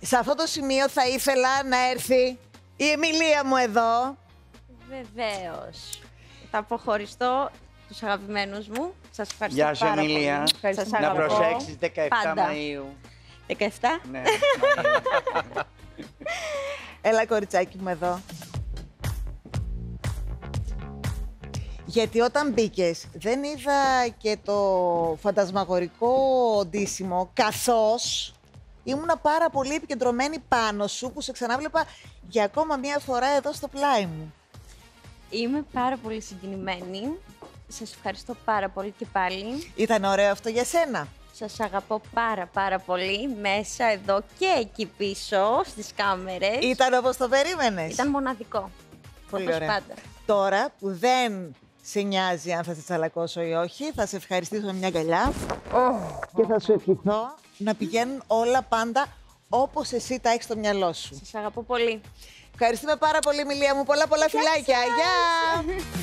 Σε αυτό το σημείο θα ήθελα να έρθει η Εμιλία μου εδώ. Βεβαίως. Θα αποχωριστώ τους αγαπημένους μου. Σας ευχαριστώ Γεια σου, πάρα Εμιλία. πολύ. Σας Να αγαπώ. προσέξεις 17 Πάντα. Μαΐου. 17. Ναι. Έλα κοριτσάκι μου εδώ. Γιατί όταν μπήκες δεν είδα και το φαντασμαγορικό ντύσιμο, καθώς ήμουνα πάρα πολύ επικεντρωμένη πάνω σου που σε ξανάβλεπα για ακόμα μία φορά εδώ στο πλάι μου. Είμαι πάρα πολύ συγκινημένη. Σας ευχαριστώ πάρα πολύ και πάλι. Ήταν ωραίο αυτό για σένα? Σας αγαπώ πάρα πολύ μέσα εδώ και εκεί πίσω στις κάμερες. Ήταν όπως το περίμενες? Ήταν μοναδικό. Πολύ όπως ωραία. πάντα. Τώρα που δεν σε νοιάζει αν θα σε τσαλακώσω ή όχι, θα σε ευχαριστήσω με μια αγκαλιά και θα σου ευχηθώ να πηγαίνουν όλα πάντα όπως εσύ τα έχεις στο μυαλό σου. Σας αγαπώ πολύ. Ευχαριστούμε πάρα πολύ, Εμιλία μου. Πολλά φιλάκια. Γεια!